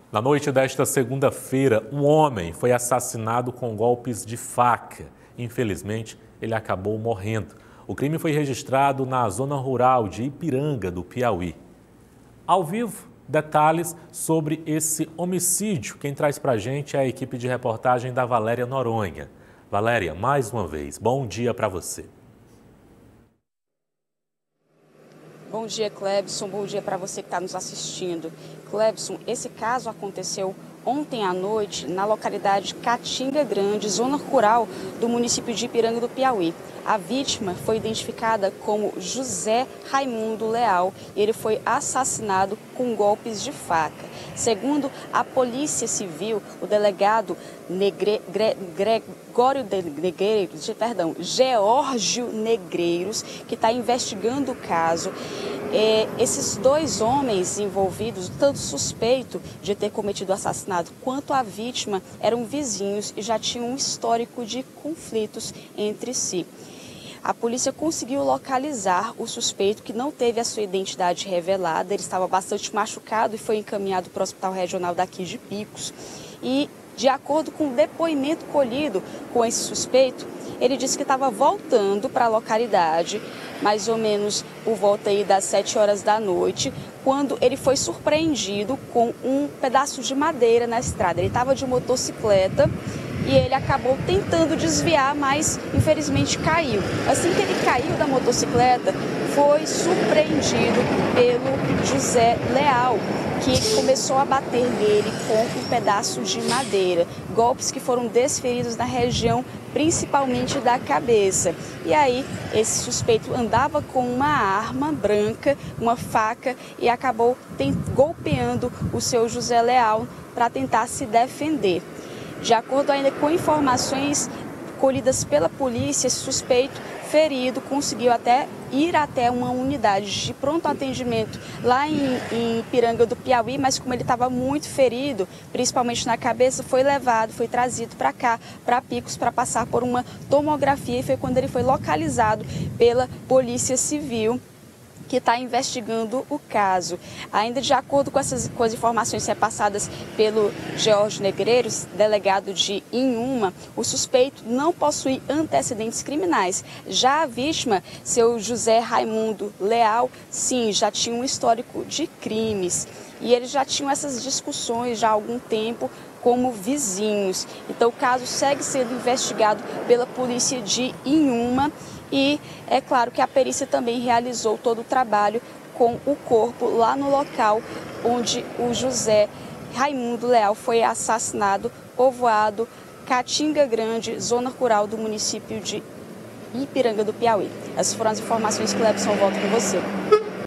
Na noite desta segunda-feira, um homem foi assassinado com golpes de faca. Infelizmente, ele acabou morrendo. O crime foi registrado na zona rural de Ipiranga, do Piauí. Ao vivo, detalhes sobre esse homicídio. Quem traz para a gente é a equipe de reportagem da Valéria Noronha. Valéria, mais uma vez, bom dia para você. Bom dia, Clebson. Bom dia para você que está nos assistindo. Clebson, esse caso aconteceu ontem à noite na localidade Catinga Grande, zona rural do município de Ipiranga do Piauí. A vítima foi identificada como José Raimundo Leal e ele foi assassinado com golpes de faca. Segundo a Polícia Civil, o delegado Geórgio Negreiros, que está investigando o caso. Esses dois homens envolvidos, tanto suspeito de ter cometido o assassinato quanto a vítima, eram vizinhos e já tinham um histórico de conflitos entre si. A polícia conseguiu localizar o suspeito, que não teve a sua identidade revelada. Ele estava bastante machucado e foi encaminhado para o Hospital Regional daqui de Picos. E, de acordo com o depoimento colhido com esse suspeito, ele disse que estava voltando para a localidade, mais ou menos por volta aí das 7 horas da noite, quando ele foi surpreendido com um pedaço de madeira na estrada. Ele estava de motocicleta e ele acabou tentando desviar, mas infelizmente caiu. Assim que ele caiu da motocicleta, foi surpreendido pelo José Leal, que começou a bater nele com um pedaço de madeira. Golpes que foram desferidos na região, principalmente da cabeça. E aí, esse suspeito andava com uma arma branca, uma faca, e acabou golpeando o seu José Leal para tentar se defender. De acordo ainda com informações colhidas pela polícia, esse suspeito ferido conseguiu ir até uma unidade de pronto atendimento lá em Ipiranga do Piauí, mas como ele estava muito ferido, principalmente na cabeça, foi trazido para cá, para Picos, para passar por uma tomografia, e foi quando ele foi localizado pela Polícia Civil, que está investigando o caso. Ainda de acordo com as informações repassadas pelo Geórgio Negreiros, delegado de Inhuma, o suspeito não possui antecedentes criminais. Já a vítima, seu José Raimundo Leal, sim, já tinha um histórico de crimes. E eles já tinham essas discussões já há algum tempo como vizinhos. Então o caso segue sendo investigado pela polícia de Inhuma. E é claro que a perícia também realizou todo o trabalho com o corpo lá no local onde o José Raimundo Leal foi assassinado, povoado Catinga Grande, zona rural do município de Ipiranga do Piauí. Essas foram as informações, Clebson, volto com você.